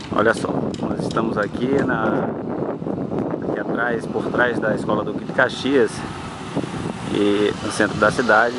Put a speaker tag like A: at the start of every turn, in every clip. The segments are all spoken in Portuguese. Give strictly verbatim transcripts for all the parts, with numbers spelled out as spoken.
A: Olha só, nós estamos aqui, na, aqui atrás, por trás da Escola Duque de Caxias, e no centro da cidade.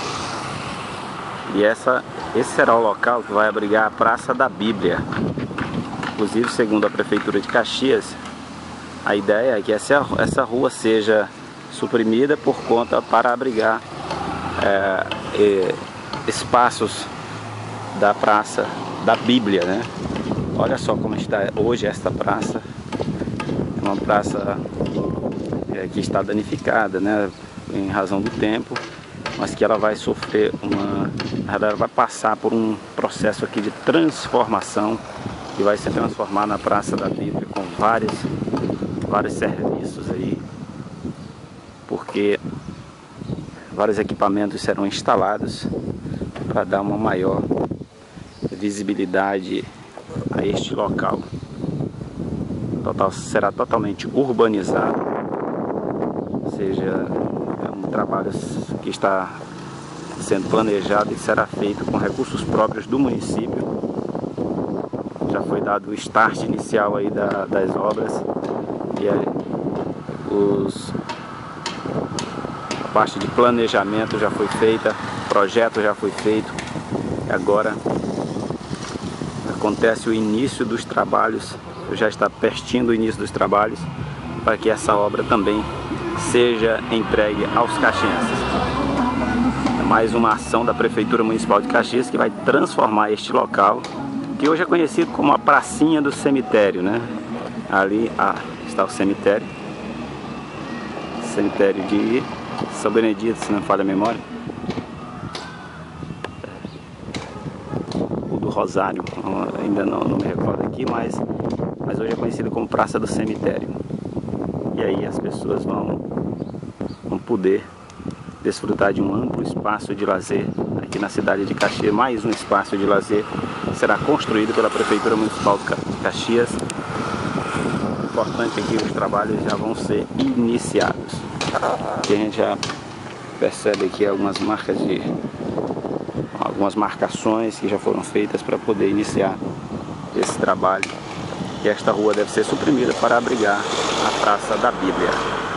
A: E essa, esse será o local que vai abrigar a Praça da Bíblia. Inclusive, segundo a Prefeitura de Caxias, a ideia é que essa, essa rua seja suprimida por conta para abrigar é, é, espaços da Praça da Bíblia, né? Olha só como está hoje esta praça. É uma praça é, que está danificada, né, em razão do tempo, mas que ela vai sofrer uma... ela vai passar por um processo aqui de transformação e vai se transformar na Praça da Bíblia com vários, vários serviços aí, porque vários equipamentos serão instalados para dar uma maior visibilidade a este local. Total, será totalmente urbanizado, ou seja, é um trabalho que está sendo planejado e será feito com recursos próprios do município. Já foi dado o start inicial aí da, das obras e é, os, a parte de planejamento já foi feita, o projeto já foi feito e agora acontece o início dos trabalhos, já está pertinho do início dos trabalhos, para que essa obra também seja entregue aos caxienses. É mais uma ação da Prefeitura Municipal de Caxias que vai transformar este local, que hoje é conhecido como a pracinha do cemitério, né? Ali ah, está o cemitério, cemitério de São Benedito, se não falha a memória. Rosário, ainda não, não me recordo aqui, mas, mas hoje é conhecido como Praça do Cemitério. E aí as pessoas vão, vão poder desfrutar de um amplo espaço de lazer aqui na cidade de Caxias. Mais um espaço de lazer será construído pela Prefeitura Municipal de Caxias. O importante é que os trabalhos já vão ser iniciados. Aqui a gente já percebe aqui algumas marcas de algumas marcações que já foram feitas para poder iniciar esse trabalho. E esta rua deve ser suprimida para abrigar a Praça da Bíblia.